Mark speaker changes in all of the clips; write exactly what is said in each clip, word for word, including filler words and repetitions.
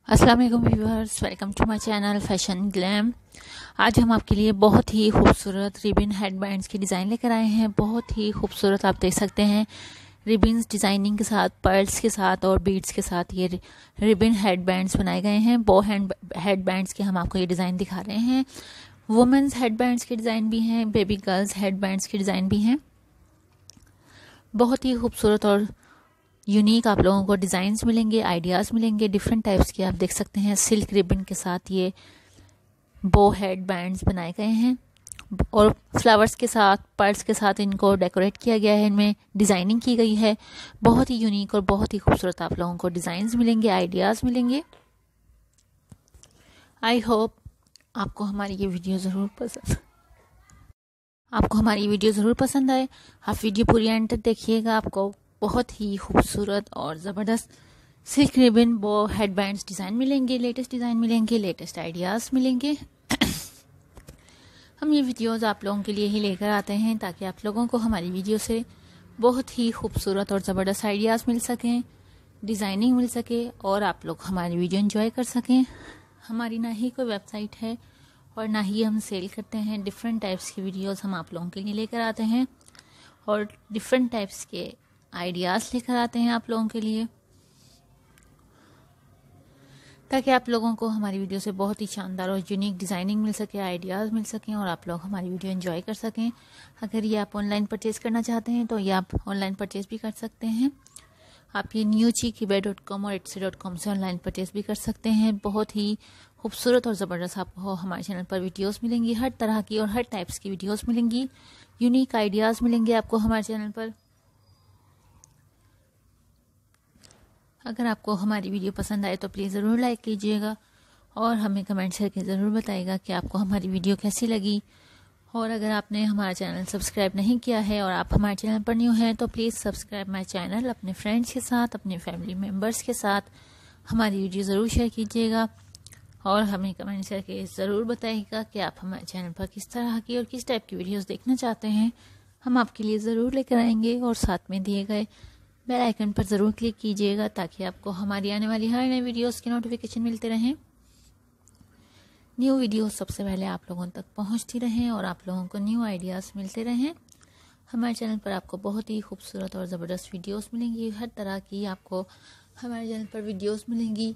Speaker 1: अस्सलाम वालेकुम viewers, welcome to my channel fashion glam. आज हम आपके लिए बहुत ही खूबसूरत रिबन हेडबैंड्स की डिज़ाइन लेकर आए हैं। बहुत ही खूबसूरत, आप देख सकते हैं रिबन्स डिज़ाइनिंग के साथ, पर्ल्स के साथ और बीड्स के साथ ये रिबन हेडबैंड्स बनाए गए हैं। बो हैंड हेडबैंड्स के हम आपको ये डिज़ाइन दिखा रहे हैं। वुमेंस हेडबैंड्स के डिज़ाइन भी हैं, बेबी गर्ल्स हेडबैंड्स के डिज़ाइन भी हैं। बहुत ही खूबसूरत और यूनिक आप लोगों को डिज़ाइंस मिलेंगे, आइडियाज़ मिलेंगे डिफरेंट टाइप्स के। आप देख सकते हैं सिल्क रिबन के साथ ये बो हेड बैंड्स बनाए गए हैं और फ्लावर्स के साथ, पर्ल्स के साथ इनको डेकोरेट किया गया है, इनमें डिज़ाइनिंग की गई है। बहुत ही यूनिक और बहुत ही खूबसूरत आप लोगों को डिज़ाइंस मिलेंगे, आइडियाज़ मिलेंगे। आई होप आपको हमारी ये वीडियो ज़रूर पसंद आपको हमारी वीडियो ज़रूर पसंद आए। आप वीडियो पूरी एंड तक देखिएगा, आपको बहुत ही खूबसूरत और ज़बरदस्त silk ribbon bow headbands design मिलेंगे, लेटेस्ट डिज़ाइन मिलेंगे, लेटेस्ट आइडियाज़ मिलेंगे। हम ये वीडियोस आप लोगों के लिए ही लेकर आते हैं ताकि आप लोगों को हमारी वीडियो से बहुत ही खूबसूरत और ज़बरदस्त आइडियाज़ मिल सकें, डिज़ाइनिंग मिल सके और आप लोग हमारी वीडियो एंजॉय कर सकें। हमारी ना ही कोई वेबसाइट है और ना ही हम सेल करते हैं। डिफरेंट टाइप्स की वीडियोस हम आप लोगों के लिए लेकर आते हैं और डिफरेंट टाइप्स के आइडियाज़ लेकर आते हैं आप लोगों के लिए, ताकि आप लोगों को हमारी वीडियो से बहुत ही शानदार और यूनिक डिज़ाइनिंग मिल सके, आइडियाज़ मिल सकें और आप लोग हमारी वीडियो एंजॉय कर सकें। अगर ये आप ऑनलाइन परचेज़ करना चाहते हैं तो ये आप ऑनलाइन परचेज़ भी कर सकते हैं। आप ये न्यू ची किबे डॉट कॉम और एटसी डॉट कॉम से ऑनलाइन परचेज़ भी कर सकते हैं। बहुत ही खूबसूरत और ज़बरदस्त आपको हमारे चैनल पर वीडियोस मिलेंगी, हर तरह की और हर टाइप्स की वीडियोस मिलेंगी, यूनिक आइडियाज़ मिलेंगे आपको हमारे चैनल पर। अगर आपको हमारी वीडियो पसंद आए तो प्लीज़ ज़रूर लाइक कीजिएगा और हमें कमेंट करके ज़रूर बताइएगा कि आपको हमारी वीडियो कैसी लगी। और अगर आपने हमारा चैनल सब्सक्राइब नहीं किया है और आप हमारे चैनल पर न्यू हैं तो प्लीज़ सब्सक्राइब माय चैनल। अपने फ्रेंड्स के साथ, अपने फैमिली मेम्बर्स के साथ हमारी वीडियो ज़रूर शेयर कीजिएगा और हमें कमेंट करके ज़रूर बताइएगा कि आप हमारे चैनल पर किस तरह की और किस टाइप की वीडियोज़ देखना चाहते हैं। हम आपके लिए ज़रूर लेकर आएंगे और साथ में दिए गए बेल आइकन पर ज़रूर क्लिक कीजिएगा ताकि आपको हमारी आने वाली हर नई वीडियोस के नोटिफिकेशन मिलते रहें। न्यू वीडियो सबसे पहले आप लोगों तक पहुंचती रहें और आप लोगों को न्यू आइडियाज़ मिलते रहें। हमारे चैनल पर आपको बहुत ही खूबसूरत और ज़बरदस्त वीडियोस मिलेंगी, हर तरह की आपको हमारे चैनल पर वीडियोस मिलेंगी।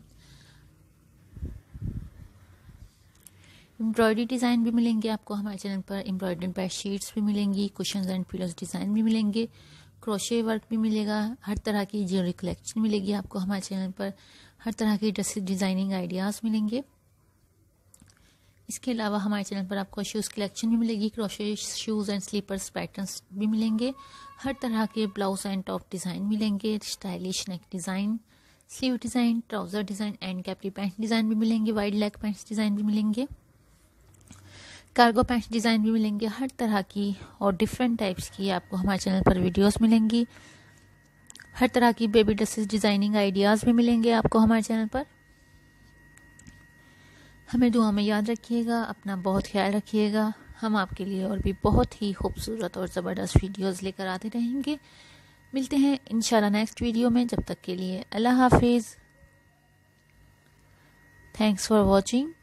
Speaker 1: एम्ब्रॉयडरी डिज़ाइन भी मिलेंगे आपको हमारे चैनल पर, एम्ब्रॉयडरी बेड शीट्स भी मिलेंगी, कुशन्स एंड पिलोज डिज़ाइन भी मिलेंगे, क्रोशे वर्क भी मिलेगा, हर तरह की ज्वेलरी कलेक्शन मिलेगी आपको हमारे चैनल पर, हर तरह की ड्रेसेस डिज़ाइनिंग आइडियाज़ मिलेंगे। इसके अलावा हमारे चैनल पर आपको शूज़ कलेक्शन भी मिलेगी, crochet shoes and slippers patterns भी मिलेंगे, हर तरह के ब्लाउज एंड टॉप डिज़ाइन मिलेंगे, stylish neck design, sleeve design, trouser design and capri pant design भी मिलेंगे, वाइड लेग पैंट्स डिज़ाइन भी मिलेंगे, कार्गो पैंट्स डिज़ाइन भी मिलेंगे। हर तरह की और डिफरेंट टाइप्स की आपको हमारे चैनल पर वीडियोस मिलेंगी। हर तरह की बेबी ड्रेसेस डिज़ाइनिंग आइडियाज़ भी मिलेंगे आपको हमारे चैनल पर। हमें दुआ में याद रखिएगा, अपना बहुत ख्याल रखिएगा। हम आपके लिए और भी बहुत ही खूबसूरत और ज़बरदस्त वीडियोस लेकर आते रहेंगे। मिलते हैं इंशाल्लाह नेक्स्ट वीडियो में। जब तक के लिए अल्लाह हाफिज़। Thanks for watching.